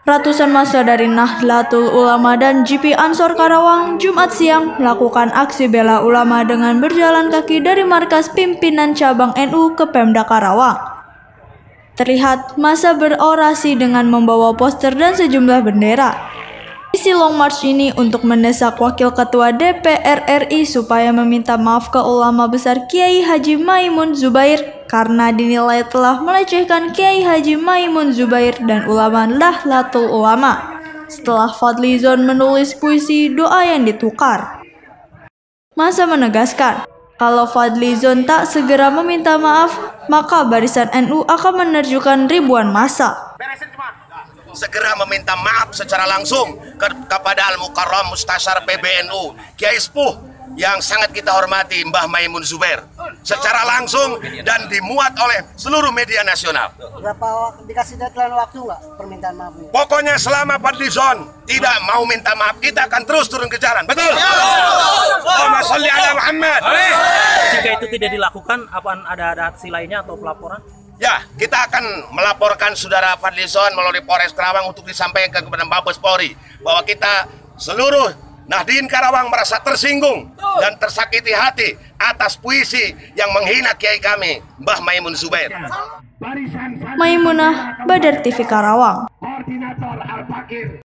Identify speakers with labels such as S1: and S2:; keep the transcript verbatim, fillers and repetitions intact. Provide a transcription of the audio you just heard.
S1: Ratusan massa dari Nahdlatul Ulama dan G P Ansor Karawang Jumat siang melakukan aksi bela ulama dengan berjalan kaki dari markas pimpinan cabang N U ke Pemda Karawang. Terlihat massa berorasi dengan membawa poster dan sejumlah bendera. Isi long march ini untuk mendesak Wakil Ketua D P R R I supaya meminta maaf ke ulama besar Kiai Haji Maimun Zubair karena dinilai telah melecehkan Kiai Haji Maimun Zubair dan ulama Nahdlatul Ulama setelah Fadlizon menulis puisi doa yang ditukar. Massa menegaskan, kalau Fadlizon tak segera meminta maaf, maka barisan N U akan menerjunkan ribuan massa.
S2: Segera meminta maaf secara langsung ke, kepada Al-Mukarram Mustasyar P B N U Kiai Sepuh yang sangat kita hormati Mbah Maimun Zubair secara langsung dan dimuat oleh seluruh media nasional.
S3: Berapa dikasih deadline waktu nggak permintaan maaf ini?
S2: Pokoknya selama Fadlizon tidak mau minta maaf, kita akan terus turun ke jalan. Betul? Allahumma sholli ala Muhammad.
S4: Jika itu tidak dilakukan, apa ada ada aksi lainnya atau pelaporan?
S2: Ya, kita akan melaporkan saudara Fadlizon melalui Polres Karawang untuk disampaikan kepada Mabes Polri bahwa kita seluruh Nahdien Karawang merasa tersinggung dan tersakiti hati atas puisi yang menghina kiai kami, Mbah Maimun Zubair.
S1: Maimunah, Badar T V Karawang.